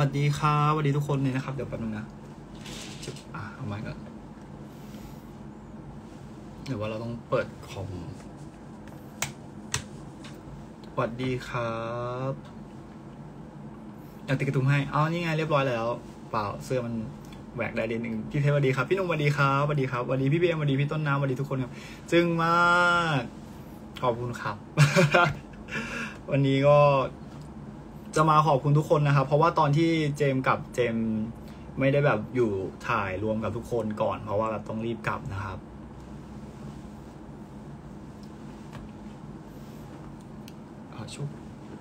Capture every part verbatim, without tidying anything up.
วัสดีครับสวัสดีทุกคนเลยนะครับเดี๋ยวแป๊บนึงนะจุ๊บอ่ะเอาไม้ก่อนเดี๋ยวว่าเราต้องเปิดคอมสวัสดีครับอยากติดกระตุ้มให้เอานี่ไงเรียบร้อยแล้วเปล่าเสื้อมันแหวกได้เดนหนึ่งพี่เทสสวัสดีครับพี่นุ่มสวัสดีครับสวัสดีครับสวัสดีพี่เบียร์สวัสดีพี่ต้นน้ำสวัสดีทุกคนครับจึงมากขอบคุณครับ วันนี้ก็จะมาขอบคุณทุกคนนะครับเพราะว่าตอนที่เจมกับเจมไม่ได้แบบอยู่ถ่ายรวมกับทุกคนก่อนเพราะว่าแบบต้องรีบกลับนะครับขอชุบ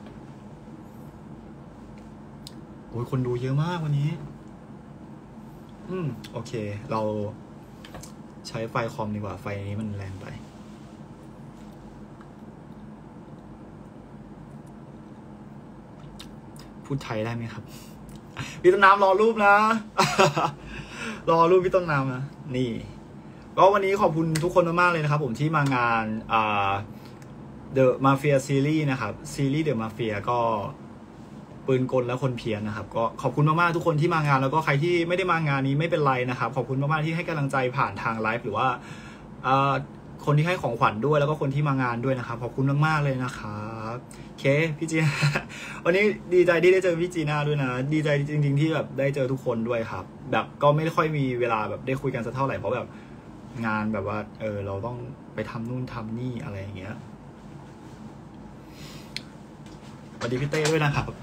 โอ้ยคนดูเยอะมากวันนี้อืมโอเคเราใช้ไฟคอมดีกว่าไฟนี้มันแรงไปพูดไทยได้ไหมครับพี่ต้นน้ำรอรูปนะ รอรูปพี่ต้นน้ำนะนี่ก็วันนี้ขอบคุณทุกคนมากๆเลยนะครับผมที่มางานอ่า The Mafia Series นะครับซีรีส์ The Mafia ก็ปืนกลและคนเพี้ยนนะครับก็ขอบคุณมากๆทุกคนที่มางานแล้วก็ใครที่ไม่ได้มางานนี้ไม่เป็นไรนะครับขอบคุณมากๆที่ให้กำลังใจผ่านทางไลฟ์หรือว่าคนที่ให้ของขวัญด้วยแล้วก็คนที่มางานด้วยนะครับขอบคุณมากๆเลยนะครับโอเคพี่จีวันนี้ดีใจที่ได้เจอพี่จีน่าด้วยนะดีใจจริงๆที่แบบได้เจอทุกคนด้วยครับแบบก็ไม่ค่อยมีเวลาแบบได้คุยกันสักเท่าไหร่เพราะแบบงานแบบว่าเออเราต้องไปทำนู่นทำนี่อะไรอย่างเงี้ยสวัสดีพี่เต้ด้วยนะครับ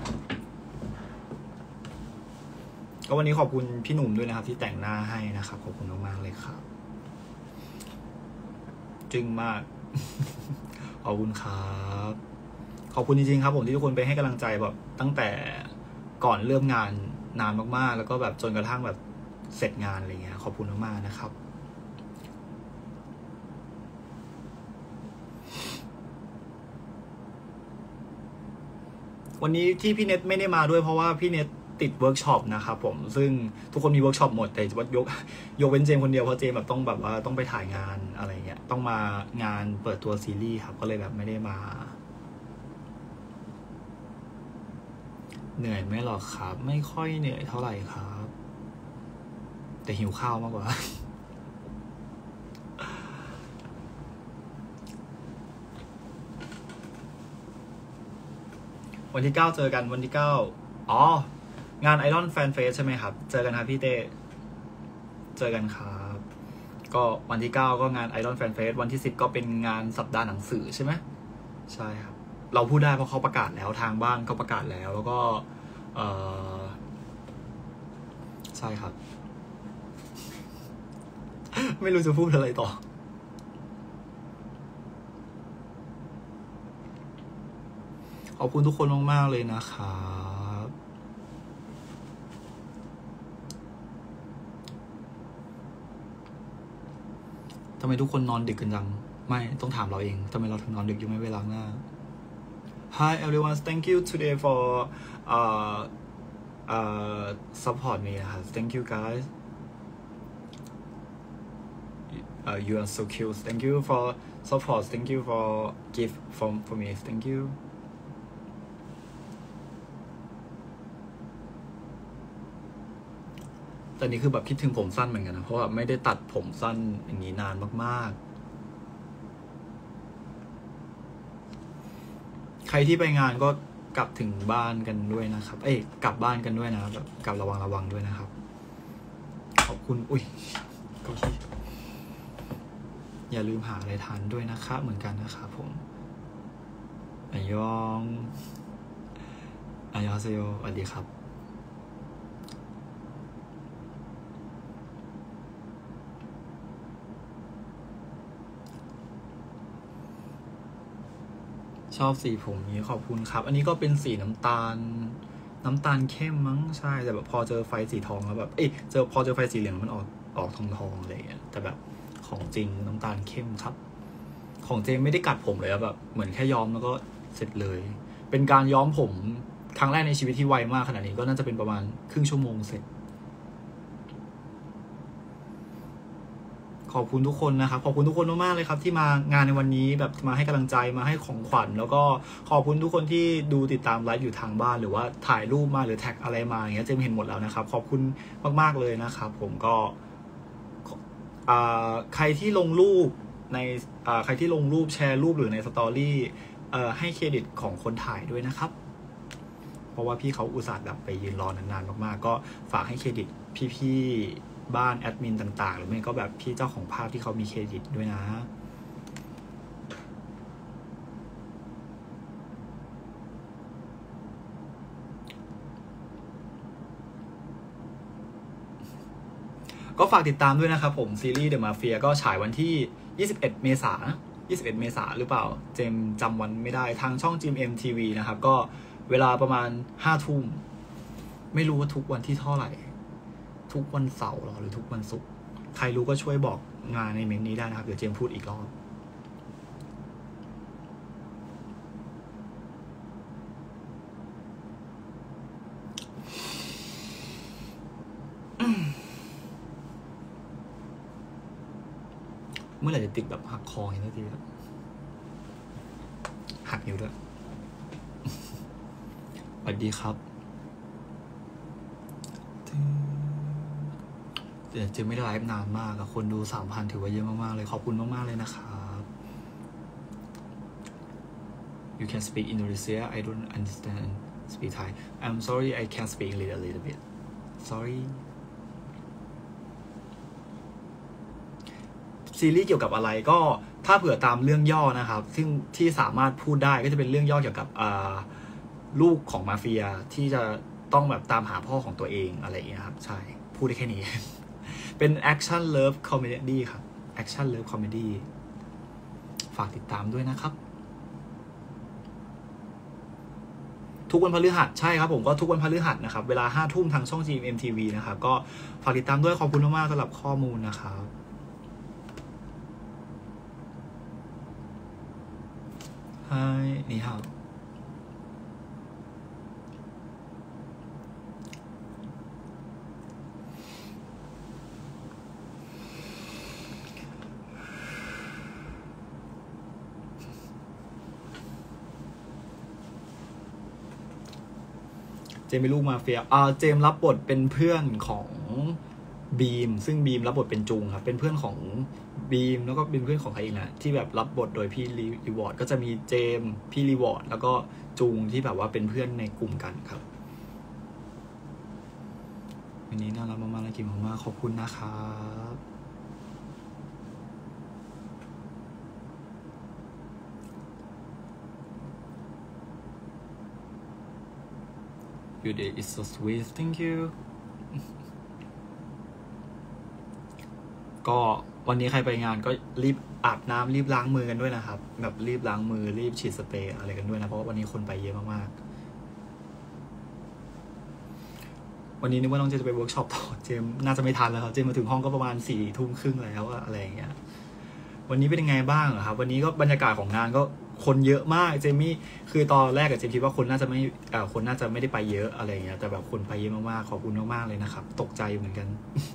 ก็วันนี้ขอบคุณพี่หนุ่มด้วยนะครับที่แต่งหน้าให้นะครับขอบคุณมากๆเลยครับจึงมาก ขอบคุณครับขอบคุณจริงๆครับผมที่ทุกคนไปให้กำลังใจแบบตั้งแต่ก่อนเริ่มงานนานมากๆแล้วก็แบบจนกระทั่งแบบเสร็จงานอะไรเงี้ยขอบคุณมากๆนะครับวันนี้ที่พี่เน็ตไม่ได้มาด้วยเพราะว่าพี่เน็ตติดเวิร์กช็อปนะครับผมซึ่งทุกคนมีเวิร์กช็อปหมดแต่ว่ายกยกเว้นเจมคนเดียวเพราะเจมแบบต้องแบบว่าต้องไปถ่ายงานอะไรเงี้ยต้องมางานเปิดตัวซีรีส์ครับก็เลยแบบไม่ได้มาเหนื่อยไหมหรอครับไม่ค่อยเหนื่อยเท่าไหร่ครับแต่หิวข้าวมากกว่าวันที่เก้าเจอกันวันที่เก้าอ๋องานไอรอนแฟนเฟสใช่ไหมครับเจอกันครับพี่เต้เจอกันครับก็วันที่เก้าก็งานไอรอนแฟนเฟสวันที่สิบก็เป็นงานสัปดาห์หนังสือใช่ไหมใช่ครับเราพูดได้เพราะเขาประกาศแล้วทางบ้านเขาประกาศแล้วแล้วก็เออใช่ครับ ไม่รู้จะพูดอะไรต่อขอบคุณทุกคนมากๆเลยนะครับทำไมทุกคนนอนดึกกันจังไม่ต้องถามเราเองทำไมเราถึงนอนดึกอยู่ไม่เวลาหน้า Hi everyone thank you today for uh uh support me thank you guys uh, you are so cute thank you for support thank you for gift from for me thank youแต่นี่คือแบบคิดถึงผมสั้นเหมือนกันนะเพราะว่าไม่ได้ตัดผมสั้นอย่างนี้นานมากๆใครที่ไปงานก็กลับถึงบ้านกันด้วยนะครับเอ้ยกลับบ้านกันด้วยนะแบบกลับระวังระวังด้วยนะครับขอบคุณอุ้ยก็อย่าลืมหาอะไรทานด้วยนะครับเหมือนกันนะครับผมอันยองอันยองเซโยสวัสดีครับชอบสีผมนี้ขอบคุณครับอันนี้ก็เป็นสีน้ำตาลน้ำตาลเข้มมั้งใช่แต่แบบพอเจอไฟสีทองแล้วแบบเอ้ยเจอพอเจอไฟสีเหลืองมันออกออกทองทองอะไรอย่างเงี้ยแต่แบบของจริงน้ำตาลเข้มครับของเจมไม่ได้กัดผมเลยแบบเหมือนแค่ย้อมแล้วก็เสร็จเลยเป็นการย้อมผมครั้งแรกในชีวิตที่ไวมากขนาดนี้ก็น่าจะเป็นประมาณครึ่งชั่วโมงเสร็จขอบคุณทุกคนนะครับขอบคุณทุกคนมากๆเลยครับที่มางานในวันนี้แบบมาให้กำลังใจมาให้ของขวัญแล้วก็ขอบคุณทุกคนที่ดูติดตามไลฟ์อยู่ทางบ้านหรือว่าถ่ายรูปมาหรือแท็กอะไรมาอย่างเงี้ยเจมเห็นหมดแล้วนะครับขอบคุณมากๆเลยนะครับผมก็ใครที่ลงรูปในใครที่ลงรูปแชร์รูปหรือในสตอรี่ให้เครดิตของคนถ่ายด้วยนะครับเพราะว่าพี่เขาอุตส่าห์แบบไปยืนรอนานๆมากๆก็ฝากให้เครดิตพี่ๆบ้านแอดมินต่างๆหรือไม่ก็แบบพี่เจ้าของภาพที่เขามีเครดิตด้วยนะก็ฝากติดตามด้วยนะครับผมซีรีส์ The Mafia ก็ฉายวันที่ยี่สิบเอ็ดเมษายนยี่สิบเอ็ดเมษายนหรือเปล่าเจมจำวันไม่ได้ทางช่อง จี เอ็ม ที วี นะครับก็เวลาประมาณห้าทุ่มไม่รู้ว่าทุกวันที่เท่าไหร่ทุกวันเสาร์หรือทุกวันศุกร์ใครรู้ก็ช่วยบอกงานในเมนนี้ได้นะครับเดี๋ยวเจมพูดอีกรอบเมื่อไหร่จะติดแบบหักคอเห็นสักทีครับหักนิ้วด้วยสวัสดีครับเดี๋ยวจะไม่ได้ไลฟ์นานมากอะคนดูสามพันถือว่าเยอะมากๆเลยขอบคุณมากๆเลยนะครับ You can speak Indonesia I don't understand speak Thai I'm sorry I can speak English a little bit sorryซีรีส์เกี่ยวกับอะไรก็ถ้าเผื่อตามเรื่องย่อนะครับซึ่งที่สามารถพูดได้ก็จะเป็นเรื่องย่อเกี่ยวกับลูกของมาเฟียที่จะต้องแบบตามหาพ่อของตัวเองอะไรอย่างเงี้ยครับใช่พูดได้แค่นี้ เป็นแอคชั่นเลิฟคอมเมดี้ครับแอคชั่นเลิฟคอมเมดี้ฝากติดตามด้วยนะครับทุกวันพฤหัสใช่ครับผมก็ทุกวันพฤหัสนะครับเวลาห้าทุ่มทางช่อง จี เอ็ม ที วี นะครับก็ฝากติดตามด้วยขอบคุณมากๆสำหรับข้อมูลนะครับ嗨，你好。เจมเป็นลูกมาเฟียอ่าเจมรับบทเป็นเพื่อนของบีมซึ่งบีมรับบทเป็นจุงครับเป็นเพื่อนของบีมแล้วก็เป็นเพื่อนของใครอีกนะที่แบบรับบทโดยพี่รีวอร์ดก็จะมีเจมพี่รีวอร์ดแล้วก็จุงที่แบบว่าเป็นเพื่อนในกลุ่มกันครับวันนี้น่ารักมากๆและกินมากๆขอบคุณนะครับ Your day is so sweet thank you ก็วันนี้ใครไปงานก็รีบอาบน้ำรีบล้างมือกันด้วยนะครับแบบรีบล้างมือรีบฉีดสเปรย์อะไรกันด้วยนะเพราะว่าวันนี้คนไปเยอะมากๆวันนี้นึกว่าน้องเจมจะไปเวิร์กช็อปต่อเจมน่าจะไม่ทันแล้วครับเจมมาถึงห้องก็ประมาณสี่ทุ่มครึ่งแล้วอะไรอย่างเงี้ยวันนี้เป็นยังไงบ้างเหรอครับวันนี้ก็บรรยากาศของงานก็คนเยอะมากเจมี่คือตอนแรกกับเจมคิดว่าคนน่าจะไม่เอ่อคนน่าจะไม่ได้ไปเยอะอะไรอย่างเงี้ยแต่แบบคนไปเยอะมากๆขอบคุณมากๆเลยนะครับตกใจเหมือนกัน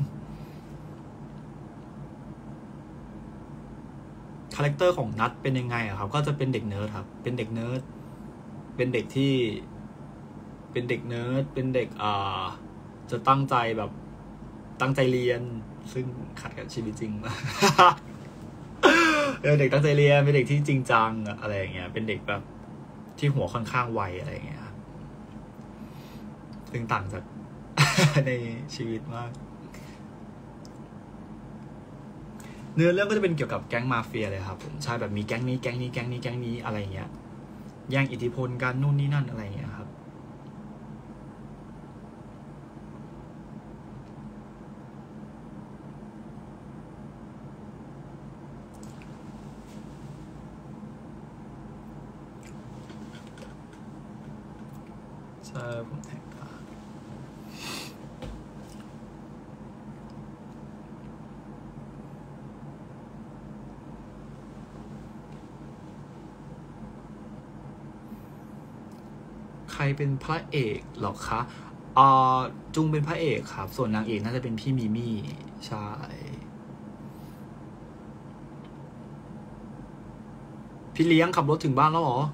คาแรคเตอร์ของนัทเป็นยังไงอะครับก็จะเป็นเด็กเนิร์ดครับเป็นเด็กเนิร์ดเป็นเด็กที่เป็นเด็กเนิร์ดเป็นเด็กอ่าจะตั้งใจแบบตั้งใจเรียนซึ่งขัดกับชีวิตจริง เป็นเด็กตั้งใจเรียนเป็นเด็กที่จริงจังอะไรอย่างเงี้ยเป็นเด็กแบบที่หัวค่อนข้างไวอะไรอย่างเงี้ยครับซึ่งต่างจาก ในชีวิตมากเนื้อเรื่องก็จะเป็นเกี่ยวกับแก๊งมาเฟียเลยครับผมใช่แบบมีแก๊งนี้แก๊งนี้แก๊งนี้แก๊งนี้อะไรอย่างเงี้ยแย่งอิทธิพลกันนู่นนี่นั่นอะไรอย่างเงี้ยครับใช่ผมแท็กใครเป็นพระเอกหรอคะอ่าจุงเป็นพระเอกครับส่วนนางเอกน่าจะเป็นพี่มิมี่ใช่พี่เลี้ยงขับรถถึงบ้านแล้วเหรอ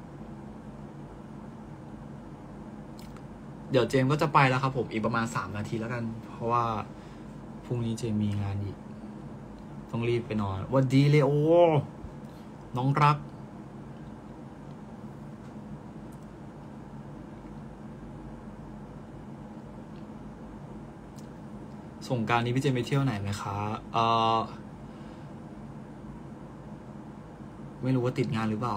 เดี๋ยวเจมก็จะไปแล้วครับผมอีกประมาณสามนาทีแล้วกันเพราะว่าพรุ่งนี้เจมมีงานอีกต้องรีบไปนอนวันดีเลยโอน้องรักสงกรานต์นี้พี่เจมไปเที่ยวไหนไหมคะเออไม่รู้ว่าติดงานหรือเปล่า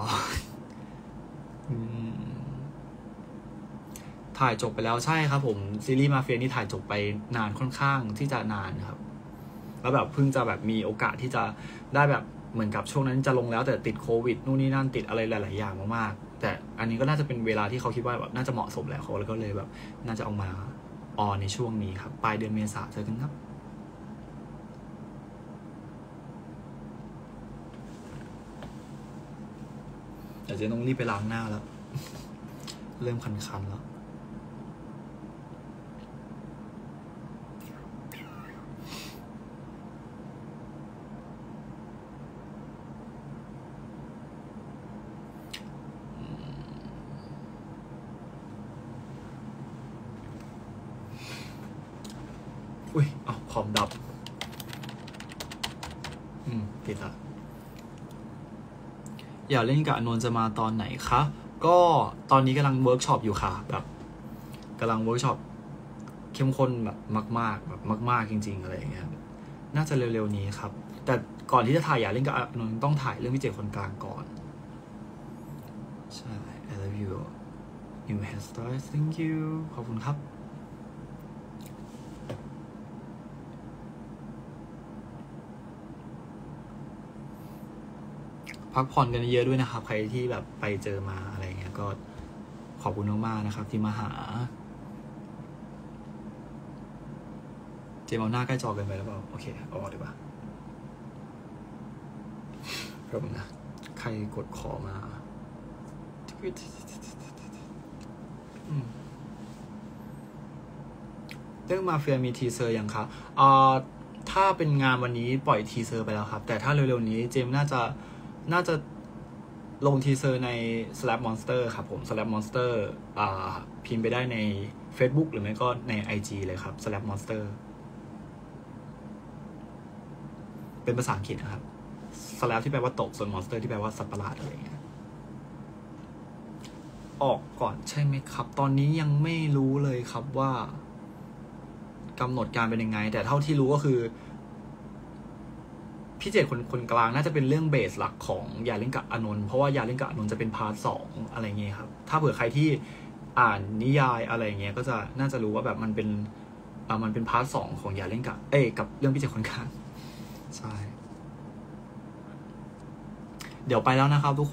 ถ่ายจบไปแล้วใช่ครับผมซีรีส์มาเฟียนี่ถ่ายจบไปนานค่อนข้างที่จะนานครับแล้วแบบเพิ่งจะแบบมีโอกาสที่จะได้แบบเหมือนกับช่วงนั้นจะลงแล้วแต่ติดโควิดนู่นนี่นั่นติดอะไรหลายๆอย่างมากๆแต่อันนี้ก็น่าจะเป็นเวลาที่เขาคิดว่าแบบน่าจะเหมาะสมแล้วเขาแล้วก็เลยแบบน่าจะเอามาออนในช่วงนี้ครับปลายเดือนเมษาเจอกันครับเดี๋ยวเจะต้องรีบไปล้างหน้าแล้ว เริ่มคันๆแล้วอุ้ยอ๋อคอมดับอืมติดละอยากเล่นกับอานนท์จะมาตอนไหนคะก็ตอนนี้กำลังเวิร์กช็อปอยู่ค่ะแบบกำลังเวิร์กช็อปเข้มข้นแบบมากๆแบบมากๆจริงๆอะไรอย่างเงี้ยน่าจะเร็วๆนี้ครับแต่ก่อนที่จะถ่ายอยากเล่นกับอานนท์ต้องถ่ายเรื่องพี่เจคนกลางก่อนใช่ I love you new hairstyle thank you ขอบคุณครับพักผ่อนกันเยอะด้วยนะครับใครที่แบบไปเจอมาอะไรเงี้ยก็ขอบคุณมากๆนะครับที่มาหาเจมเอาหน้าใกล้จอเกินไปแล้วเปล่าโอเคเอาออกดีกว่าเริ่มนะใครกดขอมาเรื่องมาเฟียมีทีเซอร์ยังครับอ่าถ้าเป็นงานวันนี้ปล่อยทีเซอร์ไปแล้วครับแต่ถ้าเร็วๆนี้เจมน่าจะน่าจะลงทีเซอร์ใน Slap Monster ครับผม Slap Monster อ่าพิมพ์ไปได้ใน Facebook หรือไม่ก็ใน ไอ จี เลยครับ Slap Monster เป็นภาษาอังกฤษนะครับ Slap ที่แปลว่าตกส่วน Monster ที่แปลว่าสัตว์ประหลาดอะไรอย่างเงี้ยออกก่อนใช่ไหมครับตอนนี้ยังไม่รู้เลยครับว่ากำหนดการเป็นยังไงแต่เท่าที่รู้ก็คือพี่เจตคนคนกลางน่าจะเป็นเรื่องเบสหลักของอย่าเล่นกับอานนท์เพราะว่าอย่าเล่นกับอานนท์จะเป็นพาร์ทสองอะไรเงี้ยครับถ้าเผื่อใครที่อ่านนิยายอะไรเงี้ยก็จะน่าจะรู้ว่าแบบมันเป็นอ่ามันเป็นพาร์ทสองของอย่าเล่นกับเอ้กับเรื่องพี่เจตคนกลางใช่เดี๋ยวไปแล้วนะครับทุกคน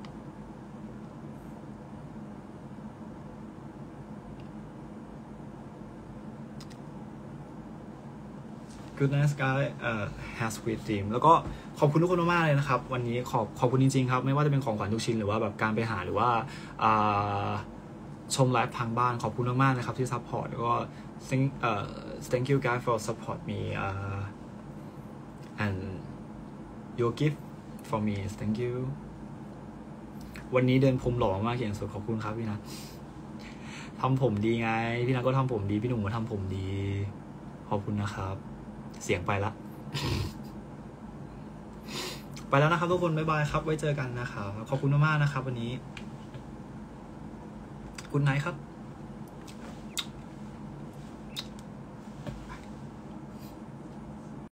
Good night sky เอ่อ has sweet dream แล้วก็ขอบคุณทุกคนมากๆเลยนะครับวันนี้ขอบขอบคุณจริงๆครับไม่ว่าจะเป็นของขวัญทุกชิ้นหรือว่าแบบการไปหาหรือว่าชมไลฟ์ทางบ้านขอบคุณมากๆนะครับที่ support แล้วก็ thank เอ่อ thank you guys for support me uh, and your gift for me thank you วันนี้เดินพรมหล่อมากอย่างสุดขอบคุณครับพี่นัททำผมดีไงพี่นัทก็ทำผมดีพี่หนุ่มก็ทำผมดีขอบคุณนะครับเสียงไปละ ไปแล้วนะครับทุกคนบ๊ายบายครับไว้เจอกันนะครับขอบคุณมากๆนะครับวันนี้กุ๊ดไนท์ครับ